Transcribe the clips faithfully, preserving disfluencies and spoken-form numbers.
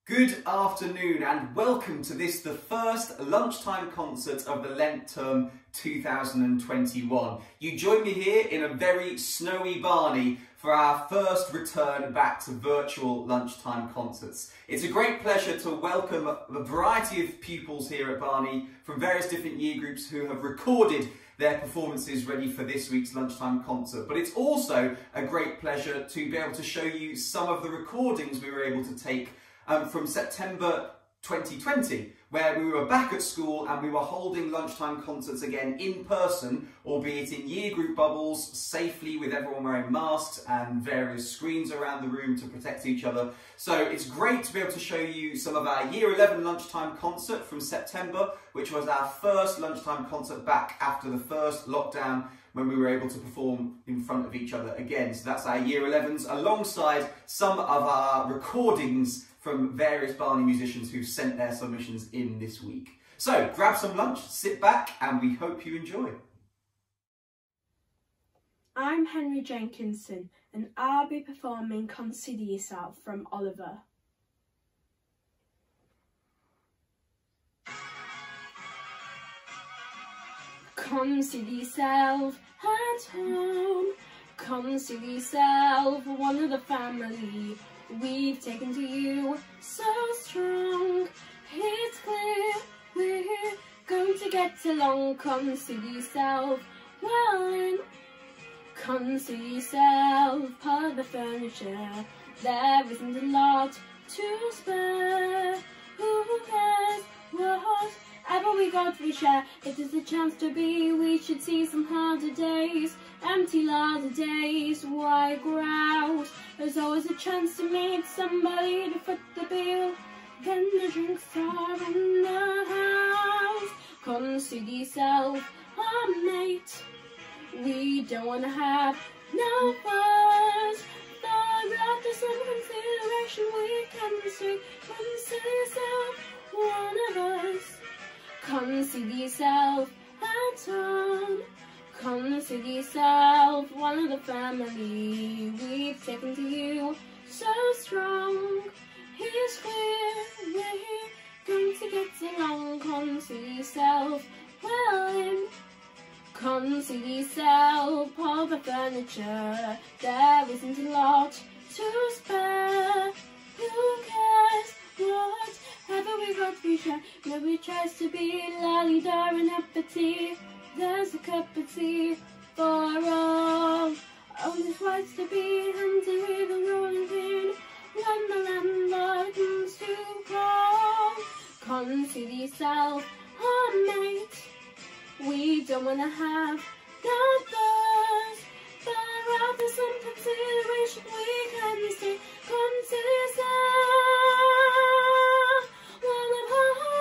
Good afternoon and welcome to this, the first lunchtime concert of the Lent term two thousand twenty-one. You join me here in a very snowy Barney for our first return back to virtual lunchtime concerts. It's a great pleasure to welcome a variety of pupils here at Barney from various different year groups who have recorded their performances ready for this week's lunchtime concert. But it's also a great pleasure to be able to show you some of the recordings we were able to take Um, from September twenty twenty, where we were back at school and we were holding lunchtime concerts again in person, albeit in year group bubbles, safely with everyone wearing masks and various screens around the room to protect each other. So it's great to be able to show you some of our year eleven lunchtime concert from September, which was our first lunchtime concert back after the first lockdown, when we were able to perform in front of each other again. So that's our year elevens, alongside some of our recordings from various Barney musicians who've sent their submissions in this week. So grab some lunch, sit back, and we hope you enjoy. I'm Henry Jenkinson, and I'll be performing Consider Yourself from Oliver. Consider yourself at home, consider yourself one of the family. We've taken to you so strong. It's clear we're going to get along. Consider yourself well in. Consider yourself part of the furniture. There isn't a lot to spare. Who cares whatever we got we share? It is a chance to be. We should see some harder days, empty larder days. Why grouse? There's always a chance to meet somebody to foot the bill. Then the drinks are in the house. Consider yourself a mate. We don't want to have no fuss. But after some consideration we can say, consider yourself one of us. Consider yourself at home. Consider yourself one of the family. We've taken to you so strong. Here's clear we're going to get along. Consider yourself well in. Consider yourself all the furniture. There isn't a lot to spare. Who cares whatever we got we share? Nobody tries to be lolly-dar and uppity. There's a cup of tea for all. Only twice to be handy with a rolling pin when the landlord comes to call. Consider yourself a mate. We don't want to have no fuss, but after some consideration we can say, consider yourself one of us.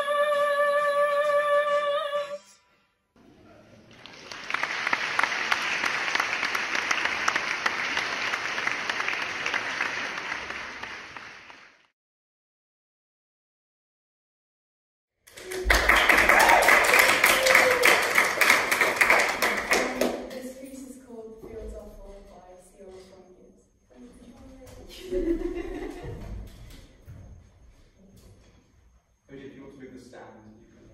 If you want to move the stand, you can.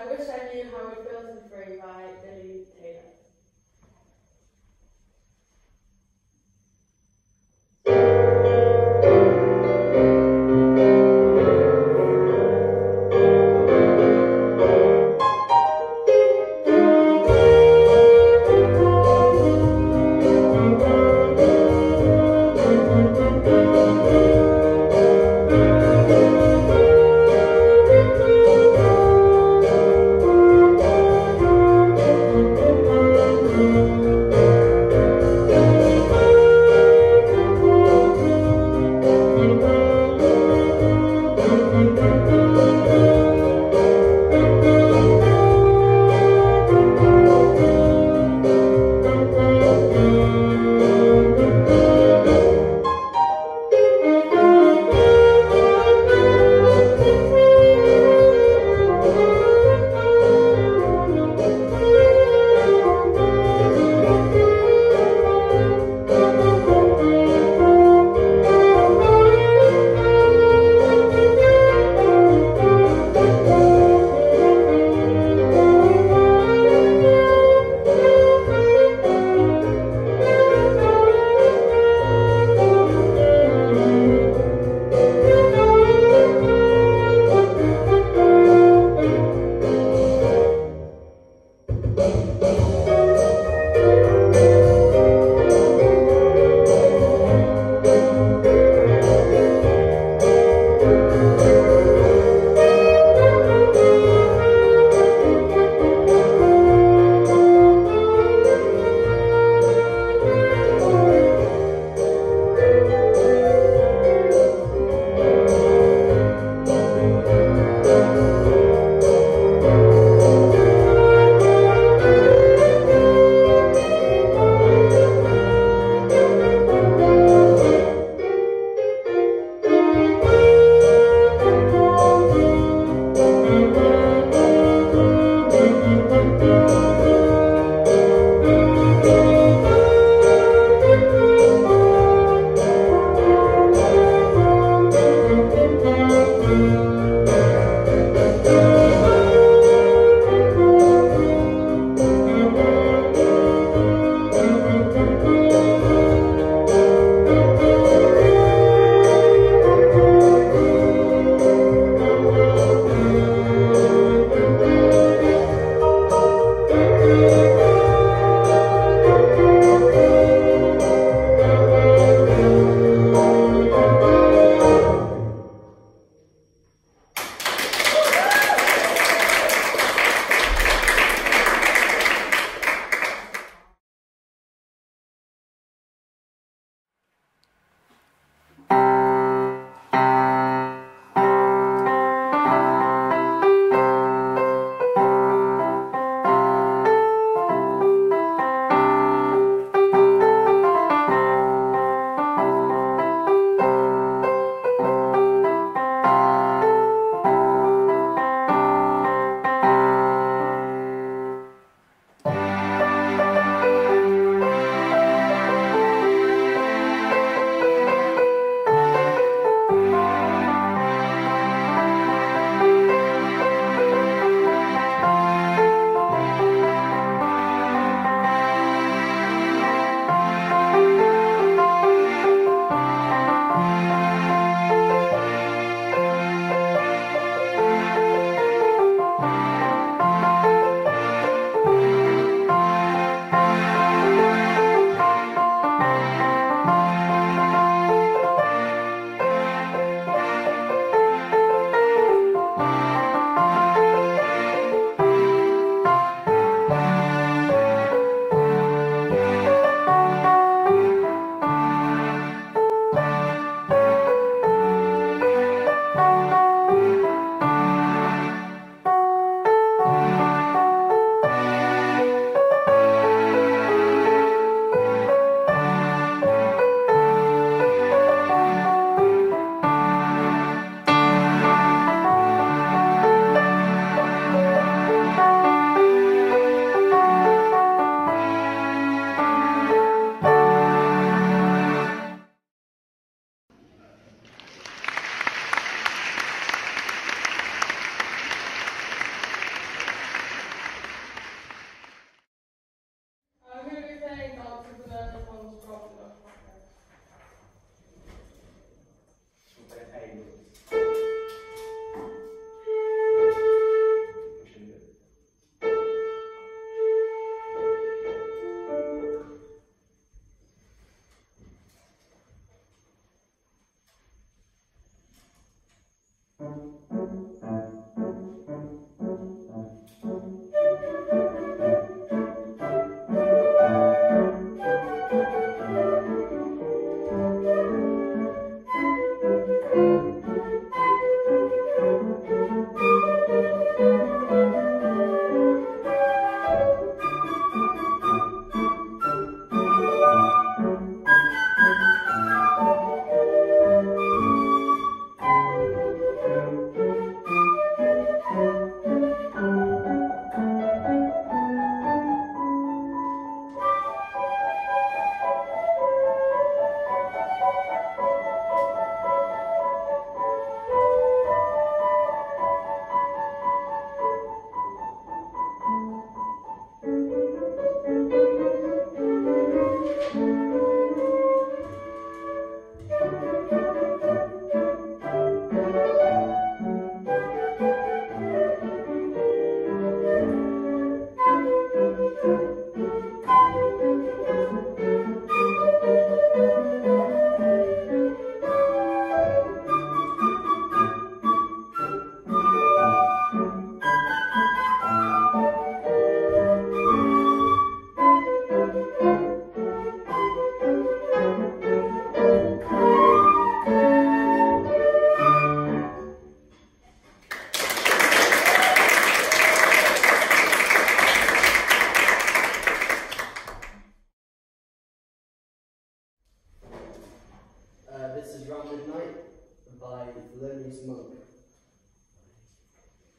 I Wish I Knew How It Feels to be Free by Billy Taylor.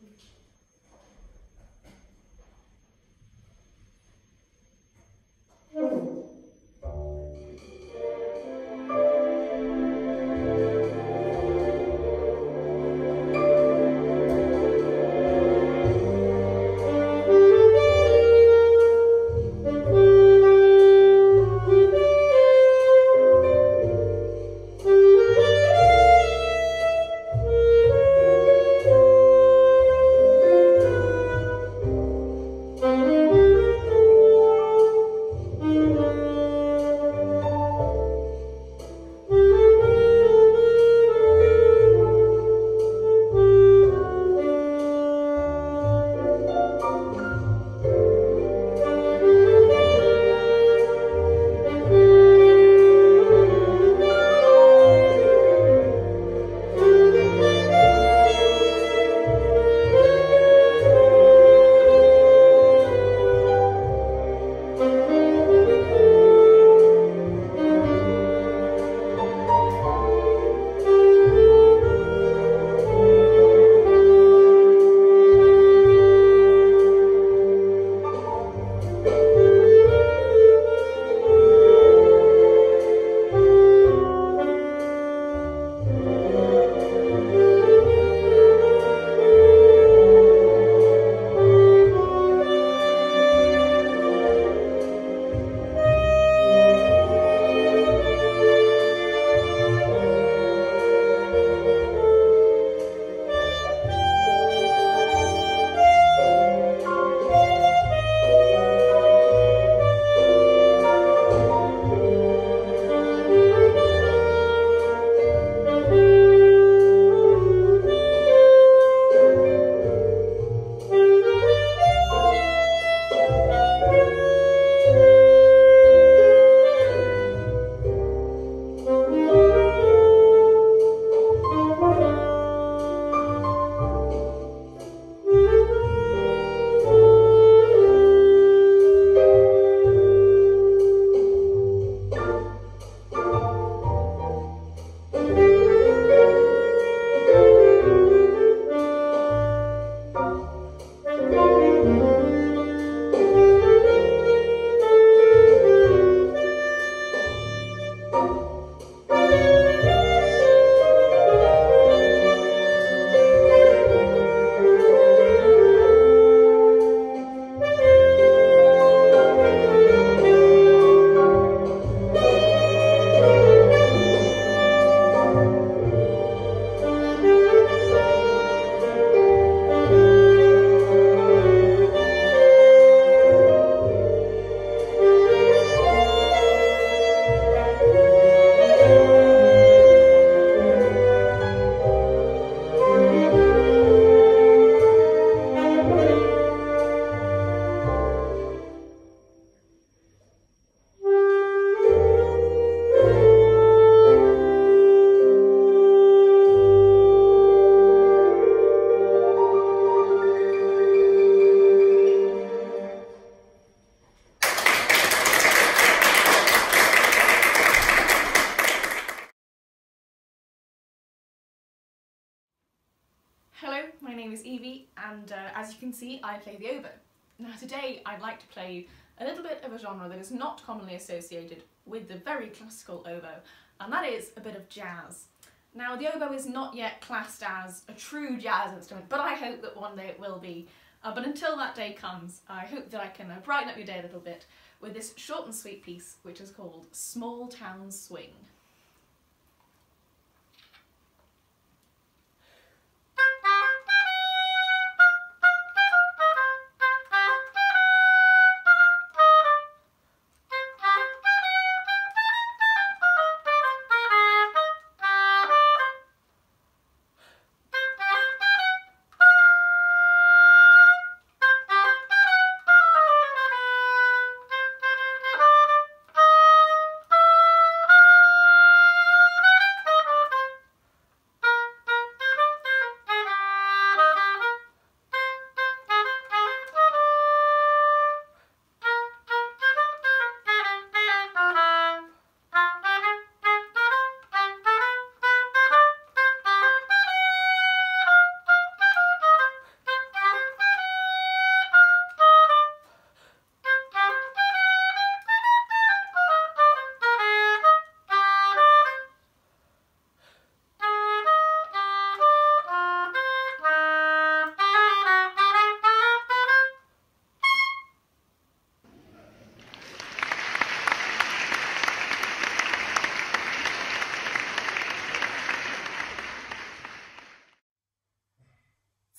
Hello, my name is Evie, and uh, as you can see, I play the oboe. Now today I'd like to play you a little bit of a genre that is not commonly associated with the very classical oboe, and that is a bit of jazz. Now the oboe is not yet classed as a true jazz instrument, but I hope that one day it will be. Uh, but until that day comes, I hope that I can uh, brighten up your day a little bit with this short and sweet piece, which is called Small Town Swing.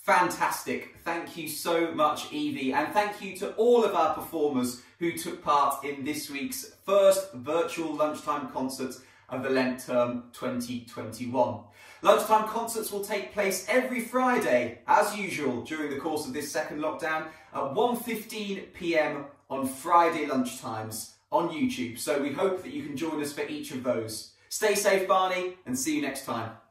Fantastic. Thank you so much, Evie. And thank you to all of our performers who took part in this week's first virtual lunchtime concert of the Lent term twenty twenty-one. Lunchtime concerts will take place every Friday, as usual, during the course of this second lockdown at one fifteen p m on Friday lunchtimes on YouTube. So we hope that you can join us for each of those. Stay safe, Barney, and see you next time.